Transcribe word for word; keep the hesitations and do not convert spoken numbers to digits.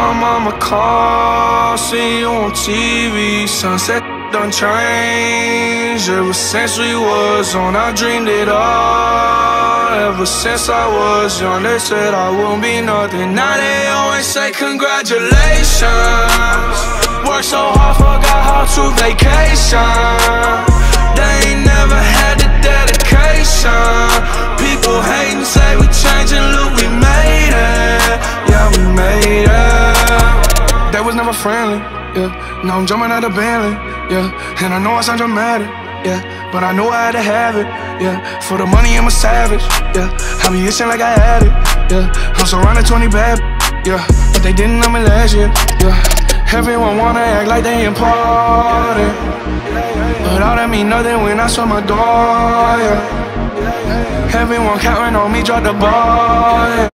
my mama call, see you on T V. Sunset done changed. Ever since we was on, I dreamed it all. Ever since I was young, they said I won't be nothing. Now they always say congratulations. Worked so hard, forgot how to vacation. They ain't never had the dedication. People hate and say we changing, look, we made it. Yeah, we made it. They was never friendly, yeah. Now I'm jumping out of Bentley, yeah. And I know I sound dramatic, yeah, but I know I had to have it, yeah. For the money, I'm a savage, yeah. I be itching like I had it, yeah. I'm surrounded twenty bad, yeah, but they didn't know me last year, yeah. Everyone wanna act like they important, but all that mean nothing when I saw my door, yeah. Everyone counting on me, drop the ball, yeah.